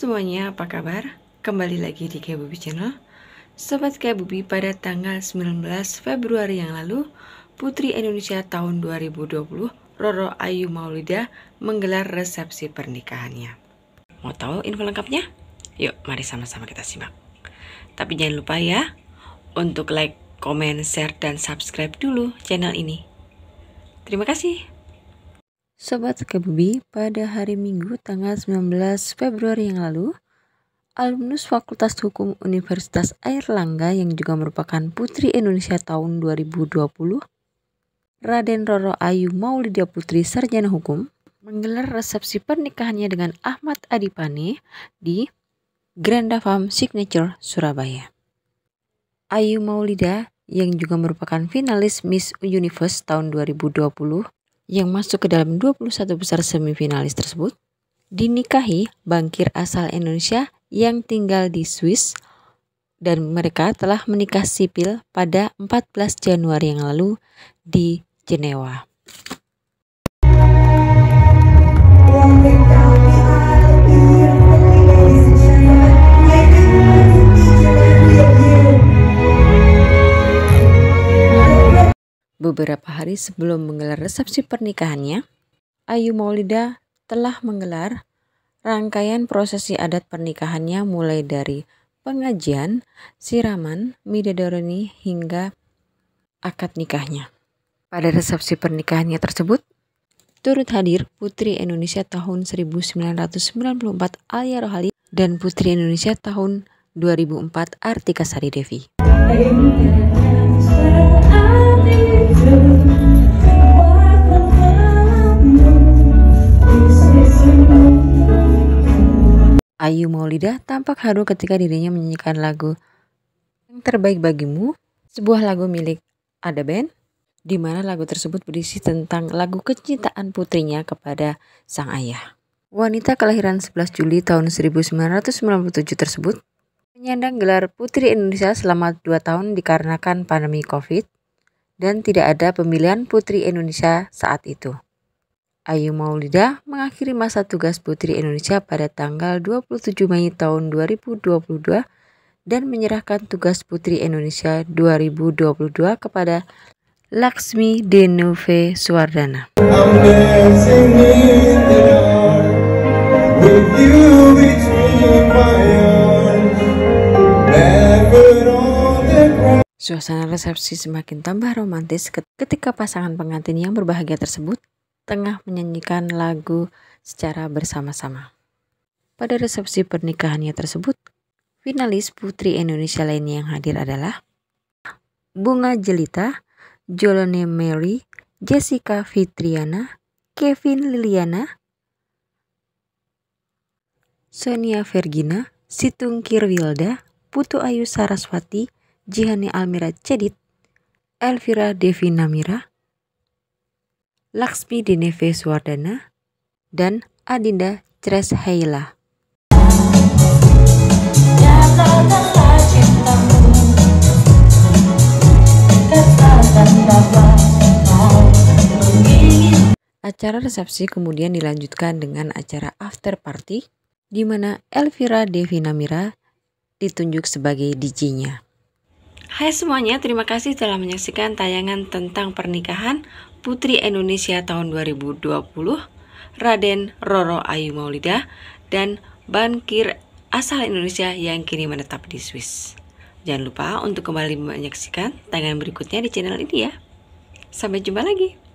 semuanya, apa kabar? Kembali lagi di Kayak Bubi Channel. Sobat Kayak Bubi, pada tanggal 19 Februari yang lalu, Putri Indonesia tahun 2020, Roro Ayu Maulida, menggelar resepsi pernikahannya. Mau tahu info lengkapnya? Yuk, mari sama-sama kita simak. Tapi jangan lupa ya, untuk like, komen, share, dan subscribe dulu channel ini. Terima kasih. Sobat Kabubi, pada hari Minggu tanggal 19 Februari yang lalu, alumnus Fakultas Hukum Universitas Airlangga yang juga merupakan Putri Indonesia tahun 2020, Raden Roro Ayu Maulida Putri Sarjana Hukum, menggelar resepsi pernikahannya dengan Ahmad Adipane di Granda Farm Signature, Surabaya. Ayu Maulida yang juga merupakan finalis Miss Universe tahun 2020 yang masuk ke dalam 21 besar semifinalis tersebut, dinikahi bankir asal Indonesia yang tinggal di Swiss, dan mereka telah menikah sipil pada 14 Januari yang lalu di Jenewa. Beberapa hari sebelum menggelar resepsi pernikahannya, Ayu Maulida telah menggelar rangkaian prosesi adat pernikahannya mulai dari pengajian, siraman, midodareni hingga akad nikahnya. Pada resepsi pernikahannya tersebut, turut hadir Putri Indonesia tahun 1994 Alia Rohali dan Putri Indonesia tahun 2004 Artika Sari Devi. Ayu Maulida tampak haru ketika dirinya menyanyikan lagu Yang Terbaik Bagimu, sebuah lagu milik Ada Band, di mana lagu tersebut berisi tentang lagu kecintaan putrinya kepada sang ayah. Wanita kelahiran 11 Juli tahun 1997 tersebut menyandang gelar Putri Indonesia selama 2 tahun dikarenakan pandemi COVID dan tidak ada pemilihan Putri Indonesia saat itu. Ayu Maulida mengakhiri masa tugas Putri Indonesia pada tanggal 27 Mei tahun 2022 dan menyerahkan tugas Putri Indonesia 2022 kepada Laksmi Denuve Suwardana. Suasana resepsi semakin tambah romantis ketika pasangan pengantin yang berbahagia tersebut tengah menyanyikan lagu secara bersama-sama. Pada resepsi pernikahannya tersebut, finalis Putri Indonesia lainnya yang hadir adalah Bunga Jelita, Jolone Mary, Jessica Fitriana, Kevin Liliana, Sonia Vergina, Situng Kirwilda, Putu Ayu Saraswati, Jihani Almira Cedit, Elvira Devi Namira, Laksmi Denuve Suwardana, dan Adinda Tresheila. Acara resepsi kemudian dilanjutkan dengan acara after party, di mana Elvira Devi Namira ditunjuk sebagai DJ-nya. Hai semuanya, terima kasih telah menyaksikan tayangan tentang pernikahan Putri Indonesia tahun 2020, Raden Roro Ayu Maulida, dan bankir asal Indonesia yang kini menetap di Swiss. Jangan lupa untuk kembali menyaksikan tayangan berikutnya di channel ini ya. Sampai jumpa lagi.